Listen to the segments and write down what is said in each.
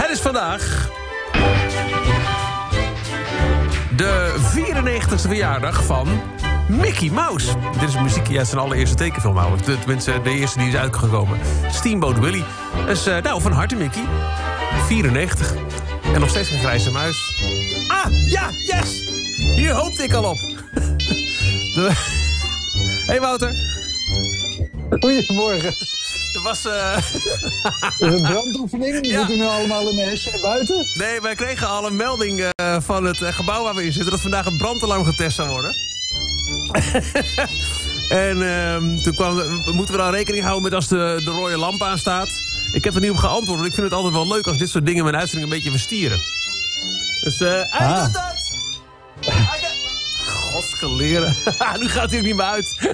Het is vandaag de 94e verjaardag van Mickey Mouse. Dit is muziek uit zijn allereerste tekenfilm. Tenminste, de eerste die is uitgekomen. Steamboat Willie. Dus van harte Mickey. 94. En nog steeds een grijze muis. Ah, ja, yes! Hier hoopte ik al op. Hey Wouter. Goedemorgen. Er was... Is het brandoefening? Ja. Moeten we nu allemaal in de hesje buiten? Nee, wij kregen al een melding van het gebouw waar we in zitten... dat vandaag een brandalarm getest zou worden. En toen moeten we dan rekening houden met als de rode lamp aanstaat. Ik heb er niet op geantwoord, want ik vind het altijd wel leuk... als dit soort dingen mijn uitzending een beetje verstieren. Dus, hij doet dat! Godsgeleren. Nu gaat hij er niet meer uit.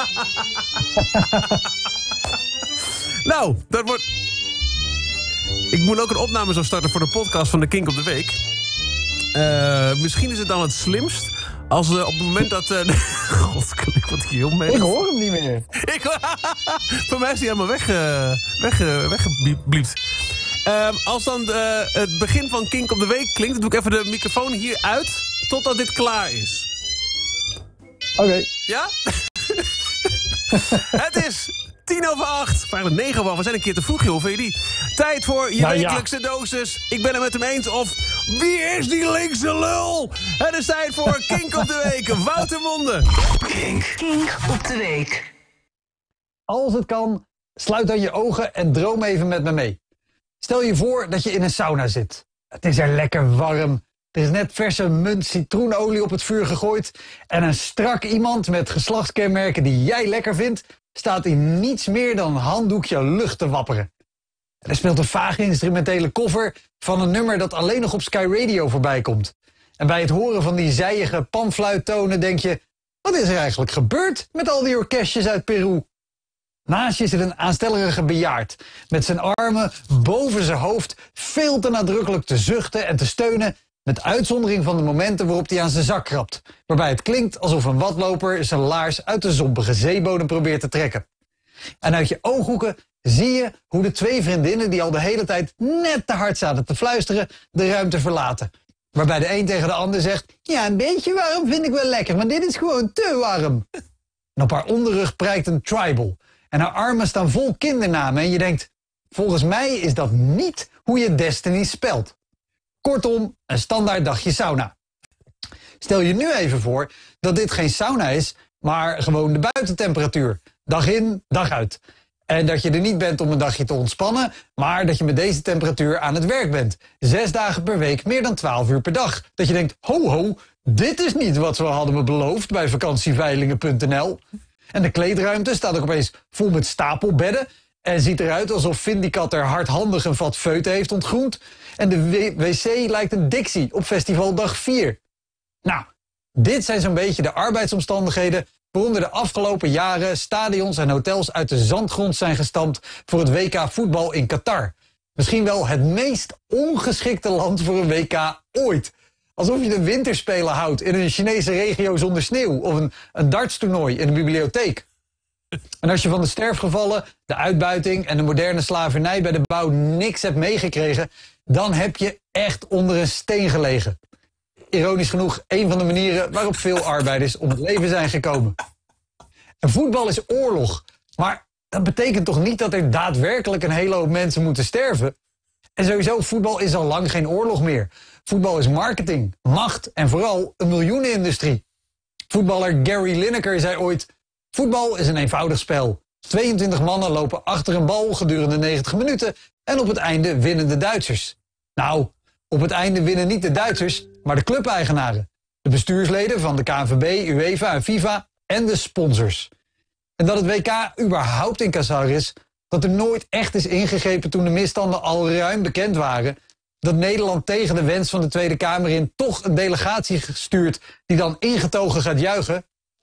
Nou, dat wordt... Ik moet ook een opname zo starten voor de podcast van de Kink op de Week. Misschien is het dan het slimst... als op het moment dat... Godsgeleren, wat heel mee. Ik hoor hem niet meer. Voor mij is hij helemaal weggebliept. Als dan het begin van Kink op de Week klinkt... dan doe ik even de microfoon hier uit... totdat dit klaar is. Oké. Ja? Het is 7:50. Eigenlijk 9:00. We zijn een keer te vroeg, joh. Vind je die? Tijd voor je wekelijkse dosis. Ik ben het met hem eens. Of wie is die linkse lul? Het is tijd voor Kink op de Week. Wouter Monde. Kink op de Week. Als het kan, sluit dan je ogen en droom even met me mee. Stel je voor dat je in een sauna zit. Het is er lekker warm. Er is net verse munt citroenolie op het vuur gegooid... en een strak iemand met geslachtskenmerken die jij lekker vindt... staat in niets meer dan een handdoekje lucht te wapperen. Er speelt een vage instrumentele cover van een nummer... dat alleen nog op Sky Radio voorbij komt. En bij het horen van die zijige panfluittonen denk je... wat is er eigenlijk gebeurd met al die orkestjes uit Peru? Naast je zit een aanstellerige bejaard... met zijn armen boven zijn hoofd veel te nadrukkelijk te zuchten en te steunen... met uitzondering van de momenten waarop hij aan zijn zak krabt... waarbij het klinkt alsof een watloper zijn laars uit de zompige zeebodem probeert te trekken. En uit je ooghoeken zie je hoe de twee vriendinnen... die al de hele tijd net te hard zaten te fluisteren... de ruimte verlaten. Waarbij de een tegen de ander zegt... ja, een beetje warm vind ik wel lekker, maar dit is gewoon te warm. En op haar onderrug prijkt een tribal... en haar armen staan vol kindernamen en je denkt... volgens mij is dat niet hoe je Destiny spelt. Kortom, een standaard dagje sauna. Stel je nu even voor dat dit geen sauna is, maar gewoon de buitentemperatuur. Dag in, dag uit. En dat je er niet bent om een dagje te ontspannen, maar dat je met deze temperatuur aan het werk bent. 6 dagen per week, meer dan 12 uur per dag. Dat je denkt, ho, dit is niet wat we hadden beloofd bij vakantieveilingen.nl. En de kleedruimte staat ook opeens vol met stapelbedden... en ziet eruit alsof Vindicat er hardhandig een vat feuten heeft ontgroend... en de wc lijkt een Dixie op festivaldag 4. Nou, dit zijn zo'n beetje de arbeidsomstandigheden... waaronder de afgelopen jaren stadions en hotels uit de zandgrond zijn gestampt... voor het WK voetbal in Qatar. Misschien wel het meest ongeschikte land voor een WK ooit... Alsof je de winterspelen houdt in een Chinese regio zonder sneeuw... of een dartstoernooi in een bibliotheek. En als je van de sterfgevallen, de uitbuiting en de moderne slavernij... bij de bouw niks hebt meegekregen... dan heb je echt onder een steen gelegen. Ironisch genoeg een van de manieren waarop veel arbeiders om het leven zijn gekomen. En voetbal is oorlog. Maar dat betekent toch niet dat er daadwerkelijk een hele hoop mensen moeten sterven? En sowieso, voetbal is al lang geen oorlog meer. Voetbal is marketing, macht en vooral een miljoenenindustrie. Voetballer Gary Lineker zei ooit... voetbal is een eenvoudig spel. 22 mannen lopen achter een bal gedurende 90 minuten... en op het einde winnen de Duitsers. Nou, op het einde winnen niet de Duitsers, maar de clubeigenaren. De bestuursleden van de KNVB, UEFA en FIFA en de sponsors. En dat het WK überhaupt in Qatar is... dat er nooit echt is ingegrepen toen de misstanden al ruim bekend waren... dat Nederland tegen de wens van de Tweede Kamer in toch een delegatie gestuurd... die dan ingetogen gaat juichen.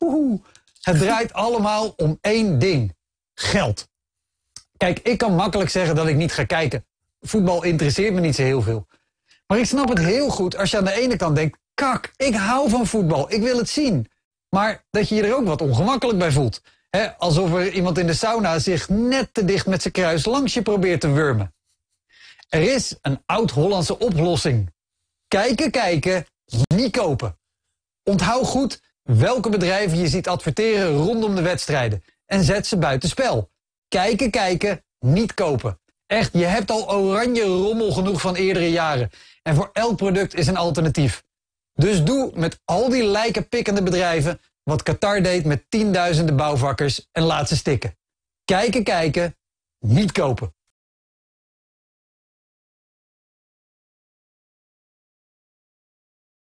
Het draait allemaal om één ding. Geld. Kijk, ik kan makkelijk zeggen dat ik niet ga kijken. Voetbal interesseert me niet zo heel veel. Maar ik snap het heel goed als je aan de ene kant denkt... kak, ik hou van voetbal, ik wil het zien. Maar dat je je er ook wat ongemakkelijk bij voelt. Alsof er iemand in de sauna zich net te dicht met zijn kruis langs je probeert te wurmen. Er is een oud-Hollandse oplossing. Kijken, kijken, niet kopen. Onthoud goed welke bedrijven je ziet adverteren rondom de wedstrijden. En zet ze buitenspel. Kijken, kijken, niet kopen. Echt, je hebt al oranje rommel genoeg van eerdere jaren. En voor elk product is een alternatief. Dus doe met al die lijkenpikkende bedrijven wat Qatar deed met tienduizenden bouwvakkers en laat ze stikken. Kijken, kijken, niet kopen.